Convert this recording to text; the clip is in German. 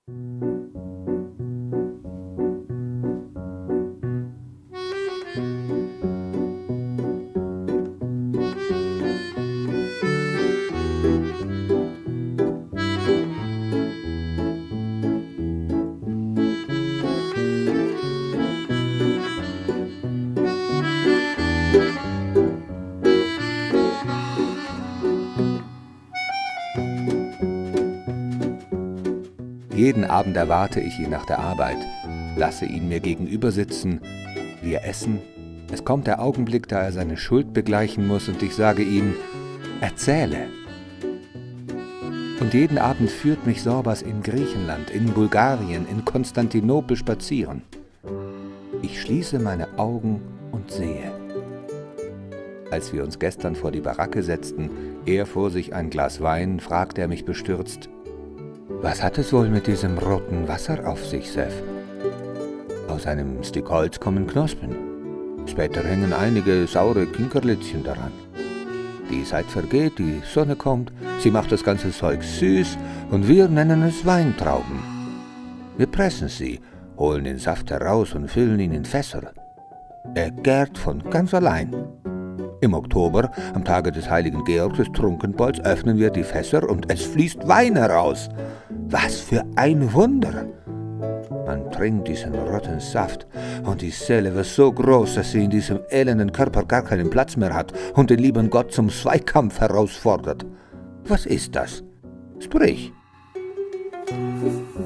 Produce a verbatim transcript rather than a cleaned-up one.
Jeden Abend erwarte ich ihn nach der Arbeit, lasse ihn mir gegenüber sitzen, wir essen, es kommt der Augenblick, da er seine Schuld begleichen muss und ich sage ihm, erzähle. Und jeden Abend führt mich Sorbas in Griechenland, in Bulgarien, in Konstantinopel spazieren. Ich schließe meine Augen und sehe. Als wir uns gestern vor die Baracke setzten, er vor sich ein Glas Wein, fragte er mich bestürzt, »Was hat es wohl mit diesem roten Wasser auf sich, Sef?« »Aus einem Stück Holz kommen Knospen. Später hängen einige saure Kinkerlitzchen daran. Die Zeit vergeht, die Sonne kommt, sie macht das ganze Zeug süß und wir nennen es Weintrauben. Wir pressen sie, holen den Saft heraus und füllen ihn in Fässer. Er gärt von ganz allein. Im Oktober, am Tage des heiligen Georg des Trunkenbolds, öffnen wir die Fässer und es fließt Wein heraus. Was für ein Wunder! Man trinkt diesen roten Saft und die Seele wird so groß, dass sie in diesem elenden Körper gar keinen Platz mehr hat und den lieben Gott zum Zweikampf herausfordert. Was ist das? Sprich!